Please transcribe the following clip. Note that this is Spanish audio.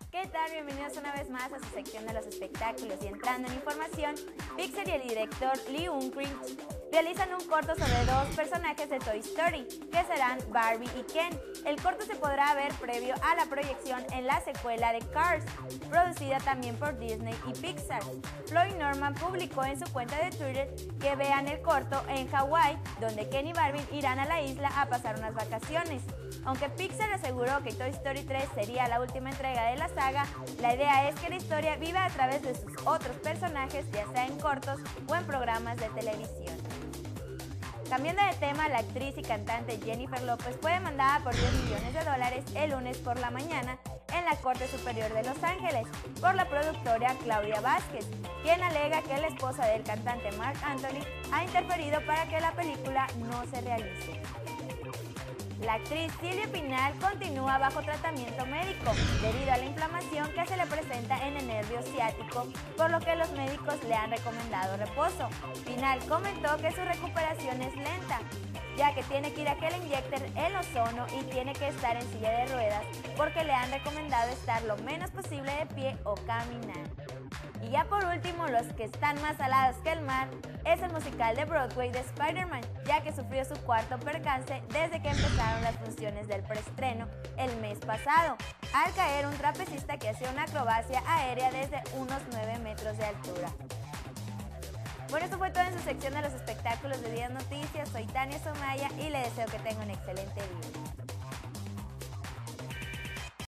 ¿Qué tal? Bienvenidos una vez más a su sección de los espectáculos y entrando en información, Pixar y el director Lee Unkrich realizan un corto sobre dos personajes de Toy Story, que serán Barbie y Ken. El corto se podrá ver previo a la proyección en la secuela de Cars, producida también por Disney y Pixar. Floyd Norman publicó en su cuenta de Twitter que vean el corto en Hawái, donde Ken y Barbie irán a la isla a pasar unas vacaciones. Aunque Pixar aseguró que Toy Story 3 sería la última entrega de la saga, la idea es que la historia viva a través de sus otros personajes, ya sea en cortos o en programas de televisión. Cambiando de tema, la actriz y cantante Jennifer López fue demandada por $10 millones el lunes por la mañana en la Corte Superior de Los Ángeles por la productora Claudia Vázquez, quien alega que la esposa del cantante Marc Anthony ha interferido para que la película no se realice. La actriz Silvia Pinal continúa bajo tratamiento médico debido a la inflamación que se le presenta en el nervio ciático, por lo que los médicos le han recomendado reposo. Pinal comentó que su recuperación es lenta, ya que tiene que ir a que le inyecten el ozono y tiene que estar en silla de ruedas porque le han recomendado estar lo menos posible de pie o caminar. Y ya por último, los que están más salados que el mar es el musical de Broadway de Spider-Man, ya que sufrió su cuarto percance desde que empezaron las funciones del preestreno el mes pasado, al caer un trapecista que hacía una acrobacia aérea desde unos 9 metros de altura. Bueno, esto fue todo en su sección de los espectáculos de Días Noticias. Soy Tania Somaya y le deseo que tenga un excelente día.